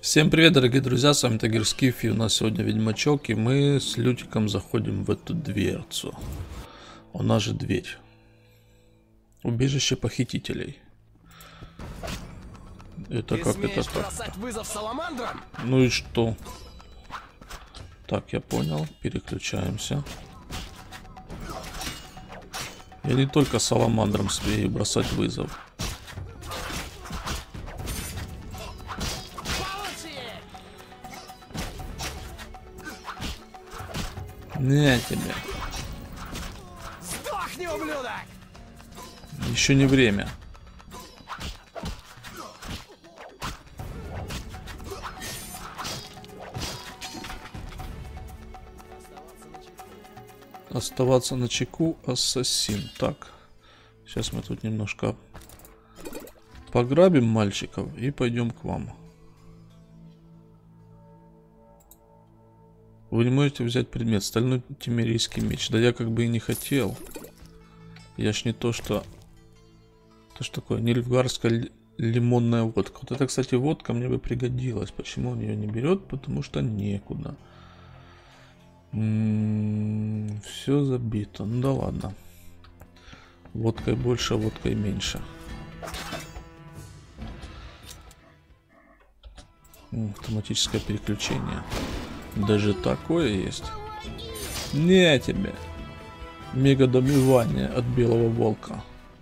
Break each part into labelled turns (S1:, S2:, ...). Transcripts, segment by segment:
S1: Всем привет, дорогие друзья, с вами Тагир Скиф, и у нас сегодня Ведьмачок, и мы с Лютиком заходим в эту дверцу. У нас же дверь. Убежище похитителей. Это как это так?
S2: Вызов саламандрам?
S1: Ну и что? Так, я понял, переключаемся. Я не только саламандрам смею бросать вызов. Не тебе.
S2: Сдохни, ублюдок!
S1: Еще не время. Оставаться на чеку, ассасин. Так, сейчас мы тут немножко пограбим мальчиков и пойдем к вам. Вы не можете взять предмет. Стальной тимерийский меч. Да я как бы и не хотел. Я ж не то, что... Это ж такое, нильфгарская лимонная водка. Вот это, кстати, водка мне бы пригодилась. Почему он ее не берет? Потому что некуда. Все забито. Ну да ладно. Водкой больше, водкой меньше. Автоматическое переключение. Даже такое есть. Не тебе. Мега добивание от белого волка.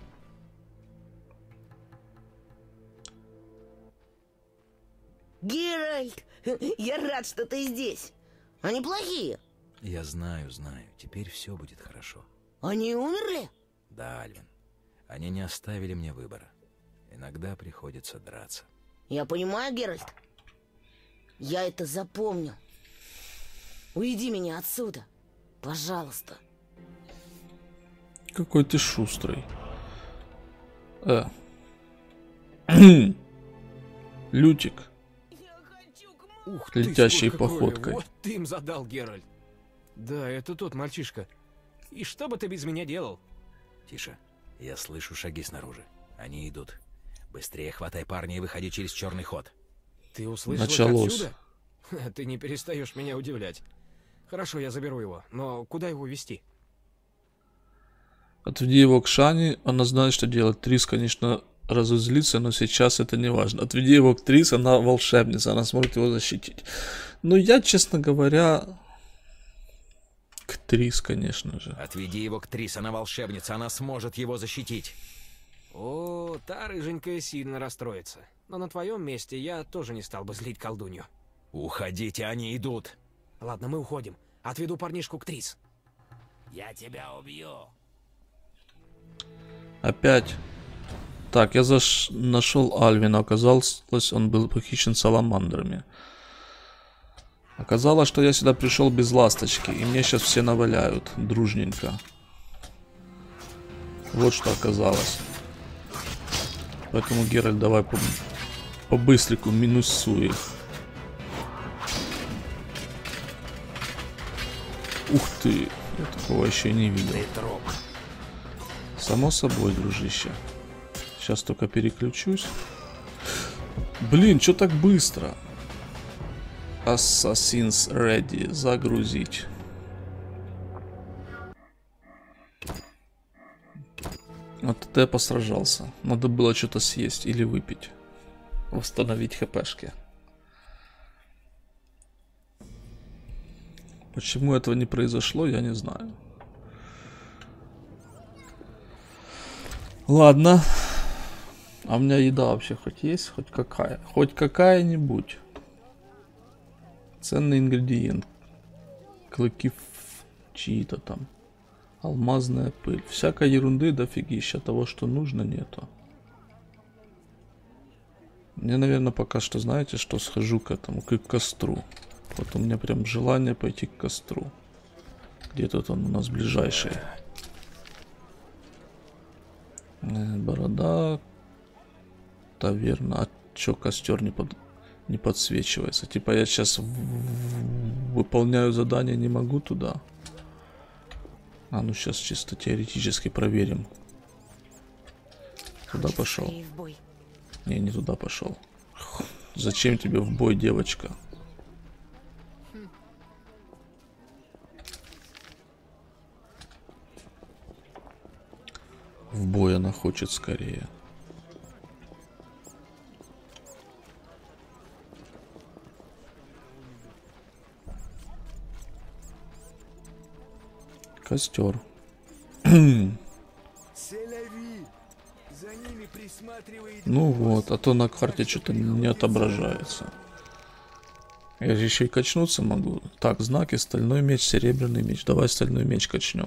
S3: Геральт, я рад, что ты здесь. Они плохие.
S4: Я знаю. Теперь все будет хорошо.
S3: Они умерли?
S4: Да, Альвин. Они не оставили мне выбора. Иногда приходится драться.
S3: Я понимаю, Геральт. Я это запомню. Уйди меня отсюда. Пожалуйста.
S1: Какой ты шустрый. Лютик.
S2: Ух
S1: ты, летящей
S2: сколько крови.
S1: походкой.
S2: Вот ты им задал, Геральт. Да, это тот мальчишка. И что бы ты без меня делал?
S4: Тише. Я слышу шаги снаружи. Они идут. Быстрее хватай парня и выходи через черный ход.
S2: Ты услышал
S1: Началось.
S2: их отсюда? Ты не перестаешь меня удивлять. Хорошо, я заберу его. Но куда его везти?
S1: Отведи его к Шане. Она знает, что делать. Трис, конечно, разозлится, но сейчас это не важно. Отведи его к Трис, она волшебница. Она сможет его защитить. Но я, честно говоря... К Трис, конечно же.
S4: Отведи его к Трис, она волшебница, она сможет его защитить.
S2: О, та рыженькая сильно расстроится. Но на твоем месте я тоже не стал бы злить колдунью.
S4: Уходите, они идут.
S2: Ладно, мы уходим. Отведу парнишку к Трис.
S4: Я тебя убью.
S1: Опять. Так, я нашел Альвина. Оказалось, он был похищен саламандрами. Оказалось, что я сюда пришел без ласточки. И мне сейчас все наваляют. Дружненько. Вот что оказалось. Поэтому, Геральт, давай по-быстрику минусуй их. Ух ты. Я такого еще не видел.
S4: Ты труп.
S1: Само собой, дружище. Сейчас только переключусь. Блин, что так быстро? Assassins ready. Загрузить. Вот это я посражался. Надо было что-то съесть или выпить. Восстановить хпшки. Почему этого не произошло, я не знаю. Ладно. А у меня еда вообще хоть есть? Хоть какая? Хоть какая-нибудь. Ценный ингредиент. Клыки чьи-то там. Алмазная пыль. Всякой ерунды дофигища. Того, что нужно, нету. Мне, наверное, пока что, знаете, что схожу к этому, к костру. Вот у меня прям желание пойти к костру. Где тут он у нас ближайший? Борода. Таверна. А чё костер не подсвечивается? Типа я сейчас выполняю задание, не могу туда. А ну сейчас чисто теоретически проверим. Туда пошел. Не, не туда пошел. Зачем тебе в бой, девочка? В бой она хочет скорее. Костер. Ну вот, а то на карте что-то не отображается. Я же еще и качнуться могу. Так, знаки, стальной меч, серебряный меч. Давай стальной меч качнем.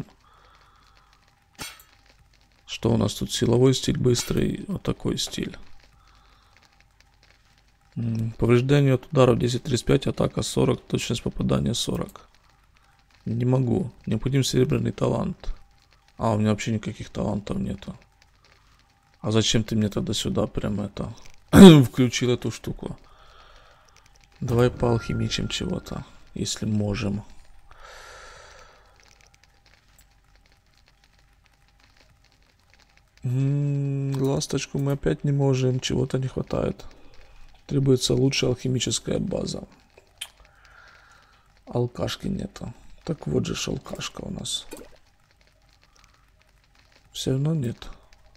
S1: Что у нас тут? Силовой стиль, быстрый, вот такой стиль. Повреждение от ударов 10-35, атака 40, точность попадания 40. Не могу. Необходим серебряный талант. А, у меня вообще никаких талантов нету. А зачем ты мне тогда сюда прям это включил эту штуку? Давай поалхимичим чего-то, если можем. Ласточку мы опять не можем, чего-то не хватает. Требуется лучшая алхимическая база. Алкашки нету. Так вот же алкашка у нас. Все равно нет.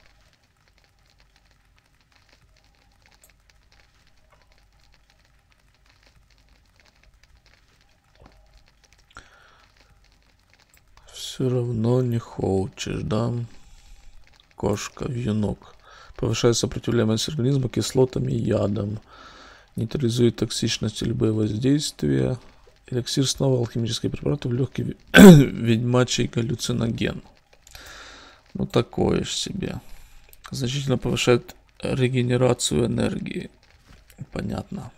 S1: Все равно не хочешь, да? Кошка, вьюнок. Повышает сопротивляемость организма кислотам и ядам. Нейтрализует токсичность и любые воздействия. Эликсир снова алхимические препараты в легкий ведьмачий галлюциноген. Ну такое ж себе. Значительно повышает регенерацию энергии. Понятно.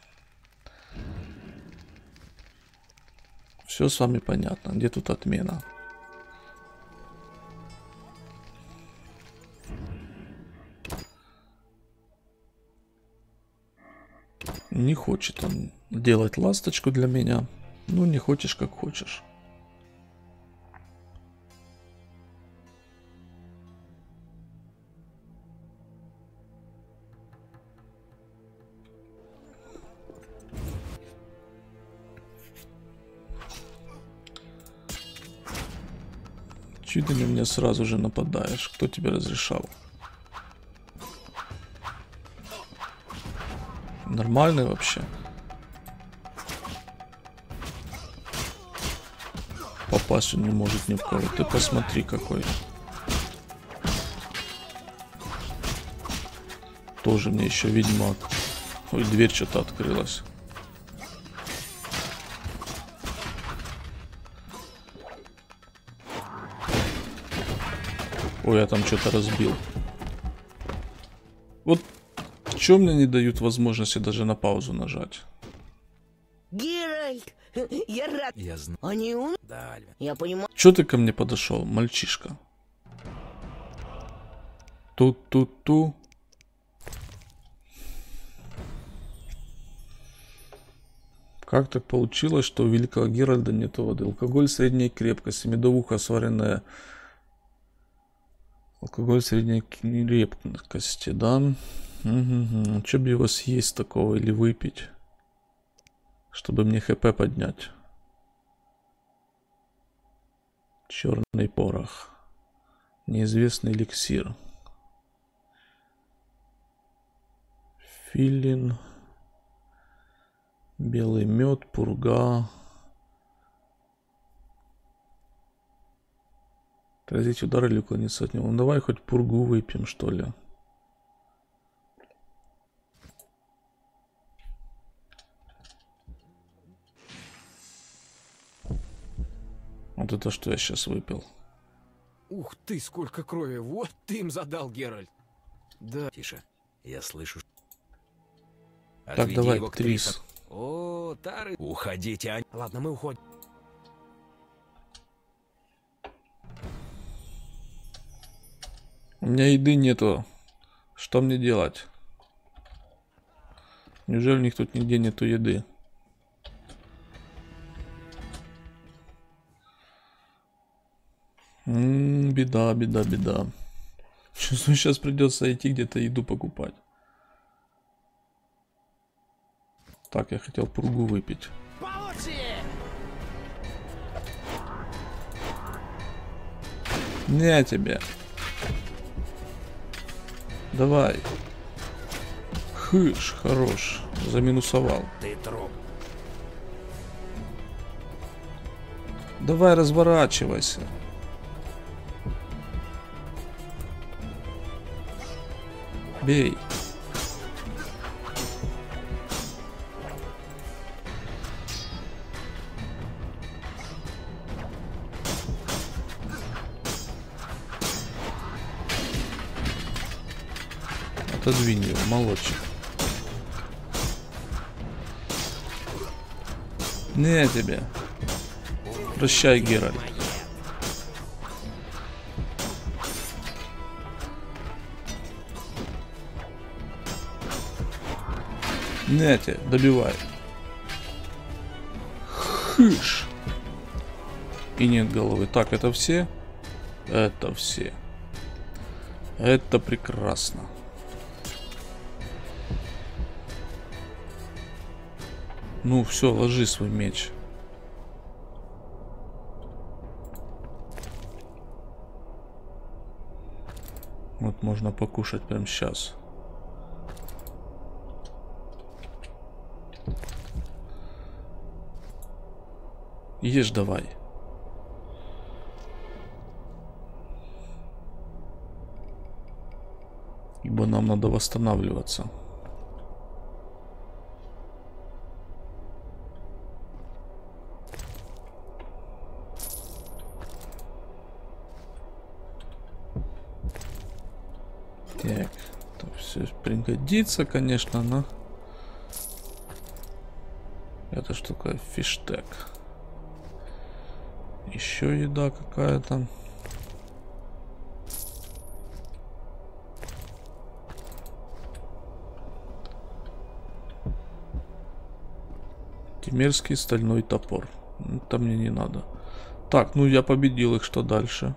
S1: Все с вами понятно. Где тут отмена? Не хочет он делать ласточку для меня. Ну, не хочешь, как хочешь. Чуть ты на меня сразу же нападаешь. Кто тебе разрешал? Нормальный вообще. Попасть он не может ни в кого. Ты посмотри какой. Тоже мне еще ведьмак. Ой, дверь что-то открылась. Ой, я там что-то разбил. Вот чё мне не дают возможности даже на паузу нажать?
S3: Геральт, я рад.
S4: Я знаю.
S3: Они умные?
S4: Да, Альвин.
S3: Я понимаю.
S1: Чё ты ко мне подошел, мальчишка? Ту-ту-ту. Как так получилось, что у великого Геральда нет воды? Алкоголь средней крепкости, медовуха сваренная. Алкоголь средней крепкости, да? Угу. Че бы его съесть такого или выпить, чтобы мне ХП поднять? Черный порох. Неизвестный эликсир. Филин. Белый мед, пурга. Отразить удар или уклониться от него. Ну, давай хоть пургу выпьем, что ли. Вот это что я сейчас выпил.
S2: Ух ты, сколько крови. Вот ты им задал, Геральт. Да.
S4: Тише. Я слышу.
S1: Так,
S4: Отведи
S1: давай,
S4: его к
S1: Трис.
S4: Трису.
S2: О, Тары.
S4: Уходите, Ань.
S2: Ладно, мы уходим.
S1: У меня еды нету. Что мне делать? Неужели у них тут нигде нету еды? Беда, беда, беда. Чувствую, сейчас придется идти где-то еду покупать. Так, я хотел пургу выпить. Не тебе. Давай. Хыш, хорош. Заминусовал.
S4: Ты труп.
S1: Давай разворачивайся. Бей. Отодвинь его, молодчик. Не тебе. Прощай, Геральт. Не тебе, добивай. Хыш. И нет головы. Так, это все? Это все. Это прекрасно. Ну, все, ложи свой меч. Вот можно покушать прямо сейчас. Ешь давай. Ибо нам надо восстанавливаться. Так, это все пригодится, конечно, но... Это что такое? Фиштек. Еще еда какая-то. Кемерский стальной топор. Это мне не надо. Так, ну я победил их, что дальше?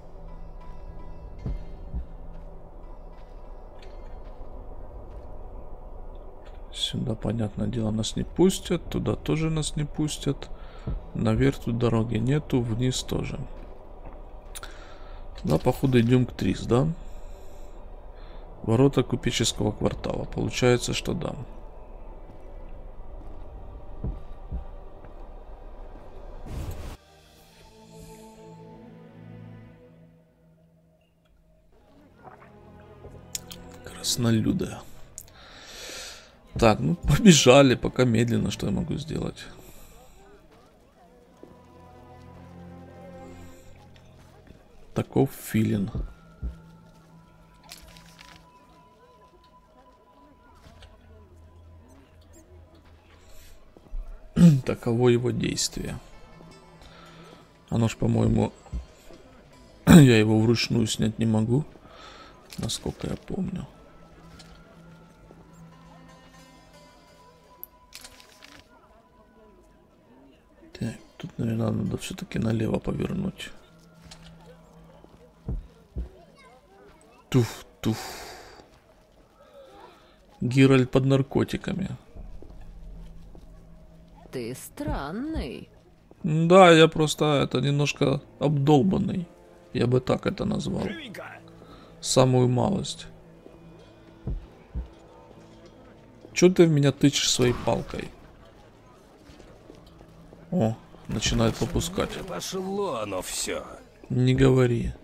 S1: Сюда, понятное дело, нас не пустят. Туда тоже нас не пустят. Наверх тут дороги нету. Вниз тоже. Тогда, походу, идем к Трис, да? Ворота купеческого квартала. Получается, что да. Краснолюдая. Так, ну побежали, пока медленно, что я могу сделать. Таков филин. Таково его действие. Оно ж, по-моему, я его вручную снять не могу, насколько я помню. Так, тут, наверное, надо все-таки налево повернуть. Туф-туф. Геральт под наркотиками.
S5: Ты странный.
S1: Да, я просто это немножко обдолбанный. Я бы так это назвал. Самую малость. Чё ты в меня тычешь своей палкой? О, начинает попускать.
S4: Пошло оно все.
S1: Не говори.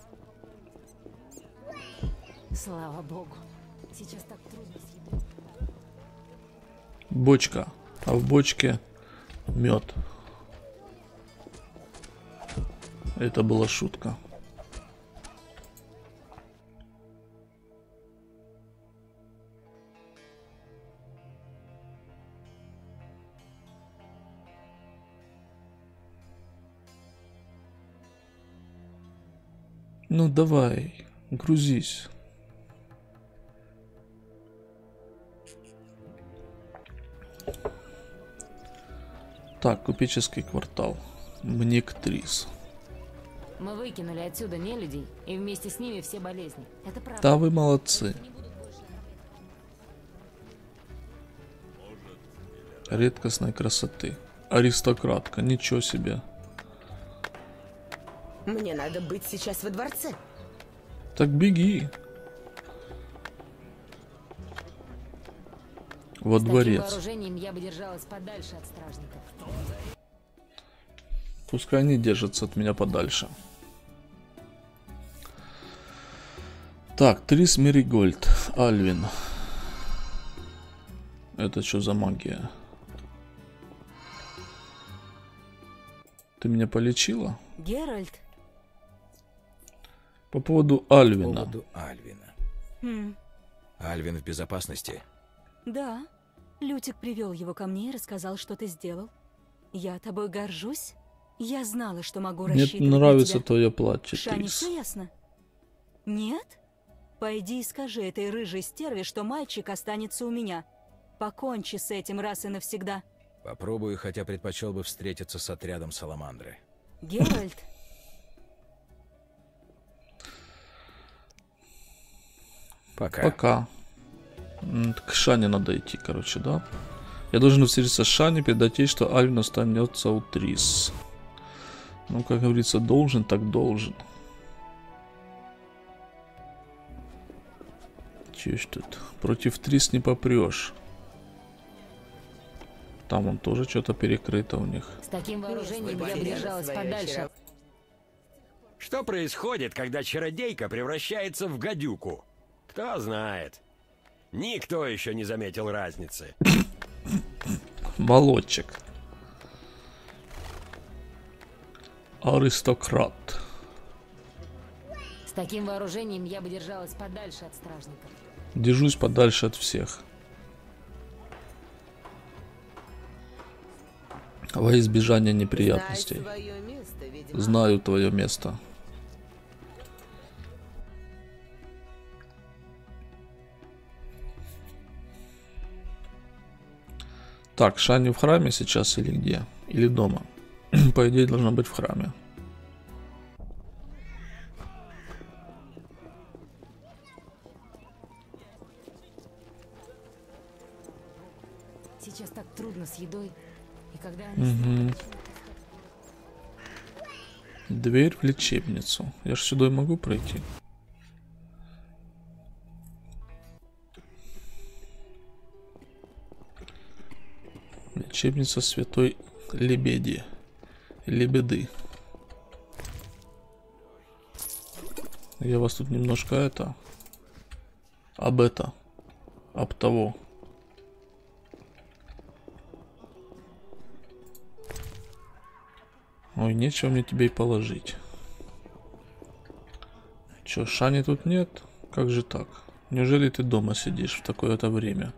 S5: Слава богу. Сейчас так трудно съедать.
S1: Бочка. А в бочке мед. Это была шутка. Ну давай, грузись. Так, купеческий квартал. Мне к Трис.
S5: Мы выкинули отсюда нелюдей, и вместе с ними все болезни. Это правда.
S1: Да, вы молодцы. Редкостной красоты. Аристократка, ничего себе.
S3: Мне надо быть сейчас во дворце.
S1: Так беги. Во
S5: С таким
S1: дворец.
S5: вооружением я бы держалась подальше от стражников.
S1: Пускай они держатся от меня подальше. Так, Трис Меригольд. Альвин. Это что за магия? Ты меня полечила?
S6: Геральт?
S1: По поводу
S4: По
S1: Альвина.
S4: поводу Альвина. Альвин в безопасности?
S6: Да. Лютик привел его ко мне и рассказал, что ты сделал. Я тобой горжусь. Я знала, что могу
S1: Мне
S6: рассчитывать на
S1: нравится
S6: тебя.
S1: твое платье,
S6: Шане
S1: Трис.
S6: все ясно? Нет? Пойди и скажи этой рыжей стерве, что мальчик останется у меня. Покончи с этим раз и навсегда.
S4: Попробую, хотя предпочел бы встретиться с отрядом Саламандры.
S6: Геральт,
S4: Пока.
S1: Пока. К Шане надо идти, короче, да? Я должен встретиться с Шани, передать ей, что Альвин останется у Трис. Ну, как говорится, должен, так должен. Че ж тут? Против Трис не попрешь. Там он тоже что-то перекрыто у них.
S5: С таким вооружением я бы
S3: потеряла
S5: держалась
S3: свое
S5: подальше от...
S7: Что происходит, когда чародейка превращается в гадюку? Кто знает. Никто еще не заметил разницы.
S1: Молодчик. Аристократ.
S5: С таким вооружением я бы держалась подальше от стражников.
S1: Держусь подальше от всех. Во избежание неприятностей.
S3: Знай свое место, ведьмак.
S1: Знаю твое место. Так, Шани в храме сейчас или где? Или дома? По идее, должна быть в храме.
S5: Сейчас так трудно с едой. И когда они...
S1: Дверь в лечебницу. Я ж сюда и могу пройти. Лечебница Святой Лебеди. Лебеды. Я вас тут немножко это... Об того. Ой, нечего мне тебе и положить. Чё, Шани тут нет? Как же так? Неужели ты дома сидишь в такое-то время?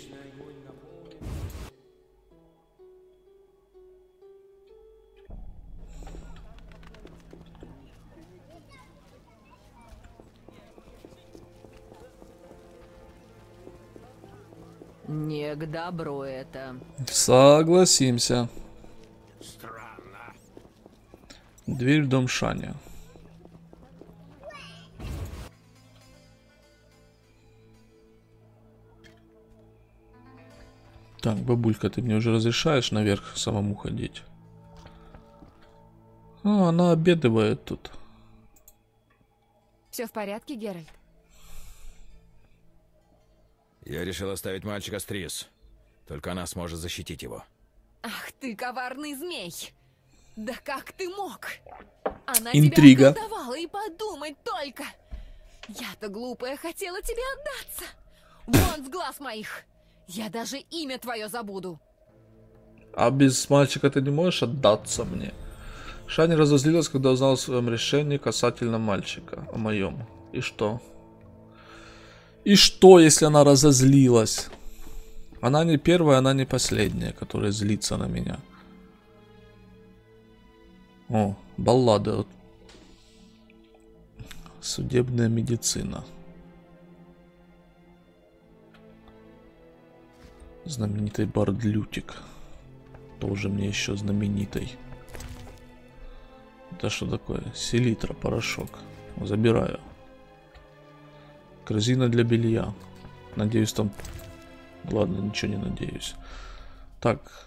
S8: Не к добру это.
S1: Согласимся.
S7: Странно.
S1: Дверь в дом Шани. Так, бабулька, ты мне уже разрешаешь наверх самому ходить? А, она обедывает тут.
S9: Все в порядке, Геральт?
S4: Я решил оставить мальчика с Трис. Только она сможет защитить его.
S9: Ах ты, коварный змей! Да как ты мог? Она
S1: Интрига.
S9: тебя околдовала, и подумать только! Я-то глупая хотела тебе отдаться! Вон с глаз моих! Я даже имя твое забуду!
S1: А без мальчика ты не можешь отдаться мне? Шани разозлилась, когда узнала о своем решении касательно мальчика. О моем. И что? И что, если она разозлилась? Она не первая, она не последняя, которая злится на меня. О, баллада. Вот. Судебная медицина. Знаменитый бард Лютик. Тоже мне еще знаменитый. Это что такое? Селитра, порошок. Забираю. Корзина для белья. Надеюсь, там... Ладно, ничего не надеюсь. Так.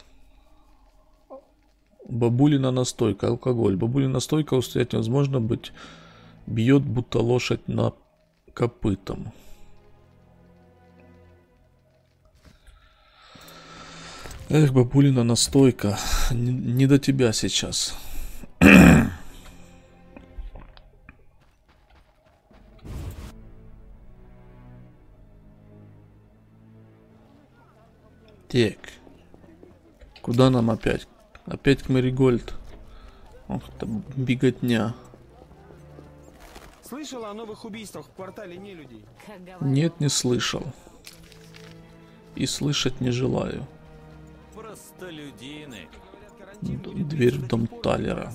S1: Бабулина настойка, алкоголь. Бабулина настойка устоять невозможно быть. Бьет, будто лошадь на копытом. Эх, бабулина настойка. Не до тебя сейчас. Так. Куда нам опять? Опять к Маригольд. Ох, это беготня.
S10: Слышал о новых убийствах в квартале нелюдей?
S1: Нет, не слышал. И слышать не желаю.
S11: Простолюдины.
S1: Дверь в дом Талера.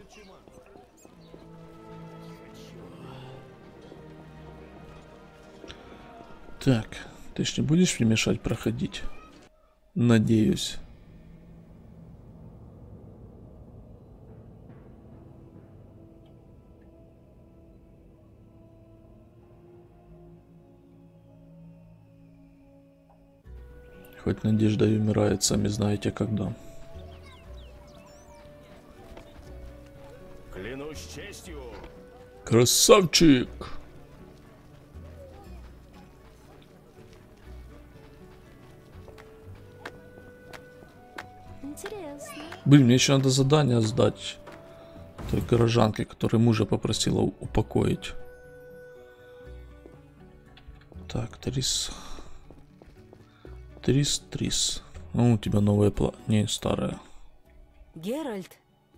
S1: Так, ты ж не будешь мне мешать проходить? Надеюсь. Хоть надежда и умирает, сами знаете когда.
S10: Клянусь честью.
S1: Красавчик!
S5: Интересно.
S1: Блин, мне еще надо задание сдать той горожанке, которая мужа попросила упокоить. Так, Трис. Трис. Ну, у тебя новая не старая.
S6: Геральт,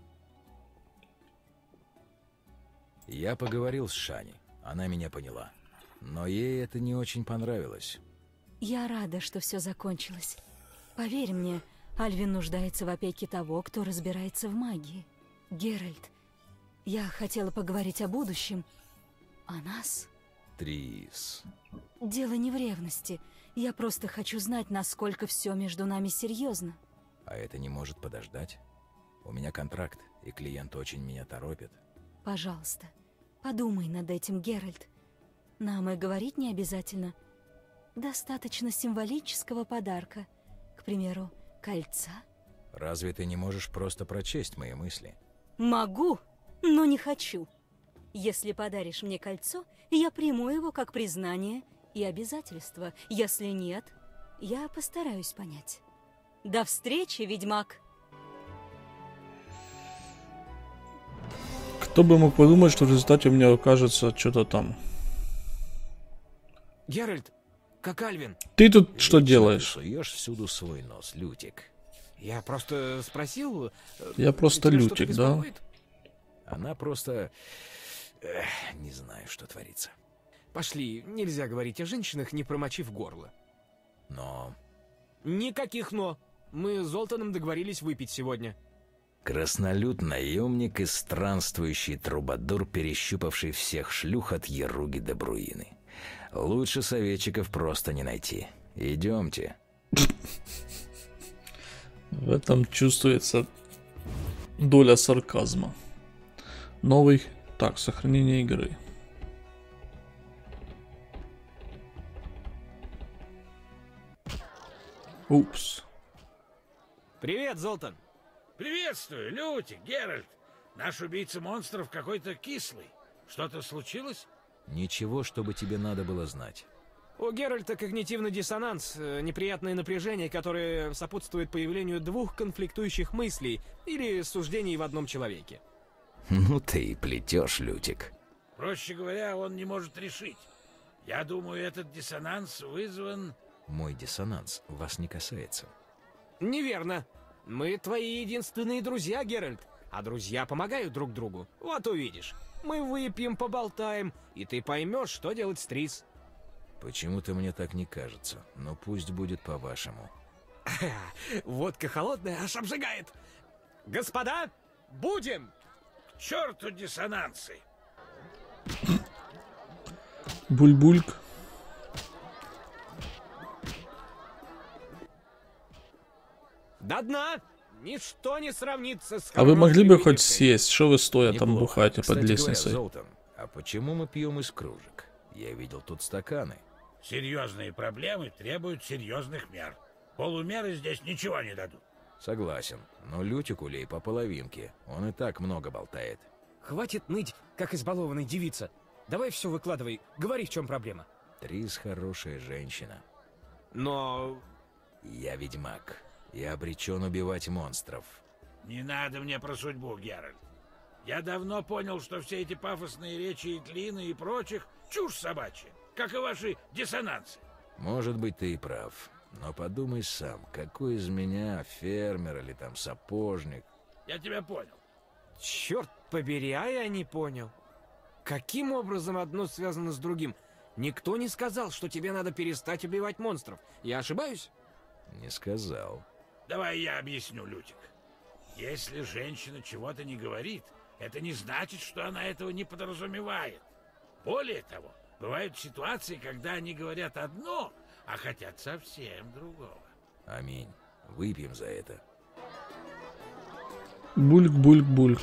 S4: Я поговорил с Шани. Она меня поняла. Но ей это не очень понравилось.
S6: я рада, что все закончилось. Поверь мне, Альвин нуждается в опеке того, кто разбирается в магии. Геральт, я хотела поговорить о будущем. О нас?
S4: Трис.
S6: Дело не в ревности. Я просто хочу знать, насколько все между нами серьезно.
S4: А это не может подождать? У меня контракт, и клиент очень меня торопит.
S6: Пожалуйста, подумай над этим, Геральт. Нам и говорить не обязательно. Достаточно символического подарка. К примеру, кольца.
S4: Разве ты не можешь просто прочесть мои мысли?
S6: Могу, но не хочу. Если подаришь мне кольцо, я приму его как признание и обязательство. Если нет, я постараюсь понять. До встречи, ведьмак!
S1: Кто бы мог подумать, что в результате у меня окажется что-то там.
S2: Геральт, как Альвин.
S1: Ты тут что
S4: Вечно
S1: делаешь?
S4: Ты суешь всюду свой нос, Лютик.
S2: Я просто спросил...
S1: Я просто
S2: тебя что-то
S1: Лютик, да?
S2: беспокоит?
S4: Она просто... не знаю, что творится.
S2: Пошли, нельзя говорить о женщинах, не промочив горло.
S4: Но...
S2: Никаких «но». Мы с Золтаном договорились выпить сегодня.
S4: Краснолюд, наемник и странствующий трубадур, перещупавший всех шлюх от Яруги до Бруины. Лучше советчиков просто не найти. Идемте.
S1: В этом чувствуется доля сарказма. Новый... Так, сохранение игры. Упс.
S2: Привет, Золтан.
S12: Приветствую, Лютик, Геральт. Наш убийца монстров какой-то кислый. Что-то случилось?
S4: Ничего, чтобы тебе надо было знать.
S2: У Геральта когнитивный диссонанс, неприятное напряжение, которое сопутствует появлению двух конфликтующих мыслей или суждений в одном человеке.
S4: Ну ты и плетешь, Лютик.
S12: Проще говоря, он не может решить. Я думаю, этот диссонанс вызван...
S4: Мой диссонанс вас не касается.
S2: Неверно. Мы твои единственные друзья, Геральт. А друзья помогают друг другу. Вот увидишь. Мы выпьем, поболтаем, и ты поймешь, что делать с Трис.
S4: Почему-то мне так не кажется, но пусть будет по-вашему.
S2: Водка холодная, аж обжигает. Господа, будем!
S12: К черту диссонансы!
S1: Бульбульк.
S2: До дна! Ничто не сравнится с...
S1: А вы могли бы хоть
S2: выпивкой.
S1: сесть? Что вы стоя там
S4: Неплохо.
S1: бухаете под
S4: Кстати
S1: лестницей?
S4: говоря, Золтан, а почему мы пьем из кружек? Я видел тут стаканы.
S12: Серьезные проблемы требуют серьезных мер. Полумеры здесь ничего не дадут.
S4: Согласен, но Лютик улей по половинке. Он и так много болтает.
S2: Хватит ныть, как избалованная девица. Давай все выкладывай, говори, в чем проблема.
S4: Трис хорошая женщина.
S2: Но...
S4: Я ведьмак. Я обречен убивать монстров.
S12: Не надо мне про судьбу, Геральт. Я давно понял, что все эти пафосные речи Итлины и прочих — чушь собачья, как и ваши диссонансы.
S4: Может быть, ты и прав. Но подумай сам, какой из меня фермер или там сапожник?
S12: Я тебя понял.
S2: Черт побери, а я не понял. Каким образом одно связано с другим? Никто не сказал, что тебе надо перестать убивать монстров. Я ошибаюсь?
S4: Не сказал.
S12: Давай я объясню, Лютик. Если женщина чего-то не говорит, это не значит, что она этого не подразумевает. Более того, бывают ситуации, когда они говорят одно, а хотят совсем другого.
S4: Аминь. Выпьем за это.
S1: Бульк-бульк-бульк.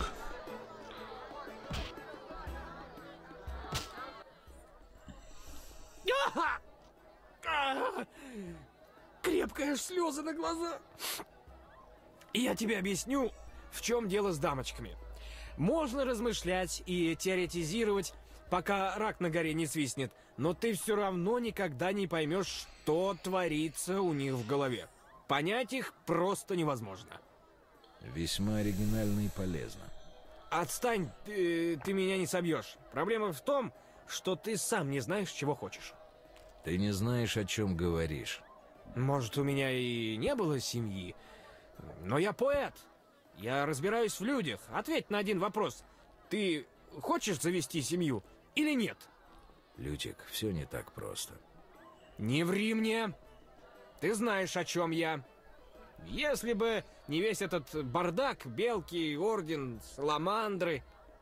S2: Крепкая слезы на глаза. И я тебе объясню, в чем дело с дамочками. Можно размышлять и теоретизировать, пока рак на горе не свистнет, но ты все равно никогда не поймешь, что творится у них в голове. Понять их просто невозможно.
S4: Весьма оригинально и полезно.
S2: Отстань, ты меня не собьешь. Проблема в том, что ты сам не знаешь, чего хочешь.
S4: Ты не знаешь, о чем говоришь.
S2: Может, у меня и не было семьи, но я поэт. Я разбираюсь в людях. Ответь на один вопрос. Ты хочешь завести семью или нет?
S4: Лютик, все не так просто.
S2: Не ври мне. Ты знаешь, о чем я. Если бы не весь этот бардак, белки, орден, саламандры...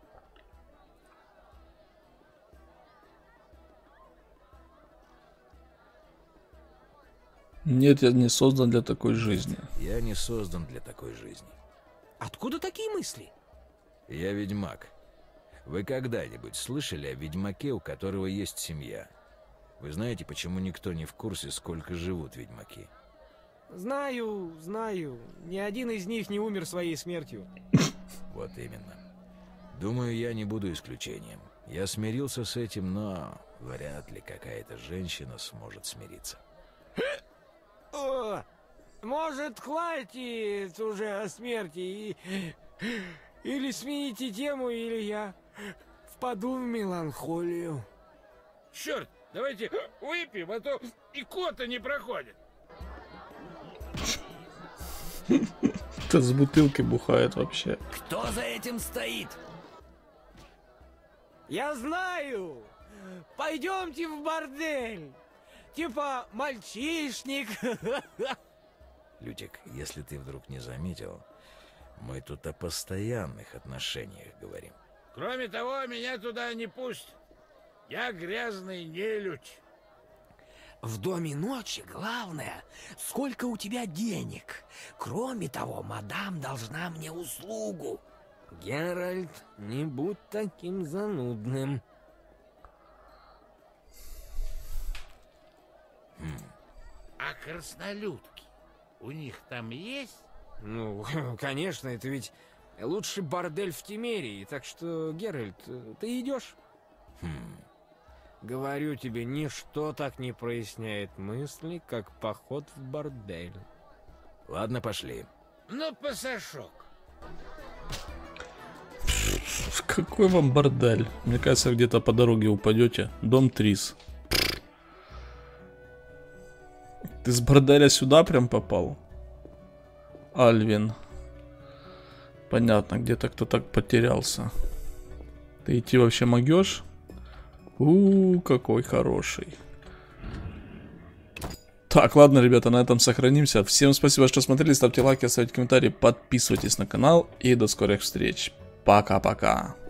S1: Нет, я не создан для такой жизни.
S4: Я не создан для такой жизни.
S2: Откуда такие мысли?
S4: Я ведьмак. Вы когда-нибудь слышали о ведьмаке, у которого есть семья? Вы знаете, почему никто не в курсе, сколько живут ведьмаки?
S2: Знаю, знаю. Ни один из них не умер своей смертью.
S4: Вот именно. Думаю, я не буду исключением. Я смирился с этим, но вряд ли какая-то женщина сможет смириться.
S2: О, может, хватит уже о смерти или смените тему, или я впаду в меланхолию.
S12: Черт, давайте выпьем, а то и кота не проходит.
S1: Это с бутылки бухает вообще.
S4: Кто за этим стоит?
S2: Я знаю! Пойдемте в бордель! Типа мальчишник.
S4: Лютик, если ты вдруг не заметил, мы тут о постоянных отношениях говорим.
S12: Кроме того, меня туда не пустят. Я грязный нелюдь.
S2: В доме ночи главное, сколько у тебя денег. Кроме того, мадам должна мне услугу. Геральт, не будь таким занудным.
S12: А краснолюдки у них там есть?
S2: Ну, конечно, это ведь лучший бордель в Темерии, так что, Геральт, ты идешь? Говорю тебе, ничто так не проясняет мысли, как поход в бордель.
S4: Ладно, пошли.
S12: Ну, пасашок.
S1: Какой вам бордель? Мне кажется, где-то по дороге упадете. Дом Трис. Ты с борделя сюда прям попал? Альвин. Понятно, где-то кто так потерялся. Ты идти вообще могешь? Какой хороший. Так, ладно, ребята, на этом сохранимся. Всем спасибо, что смотрели. Ставьте лайки, оставьте комментарии, подписывайтесь на канал. И до скорых встреч. Пока-пока.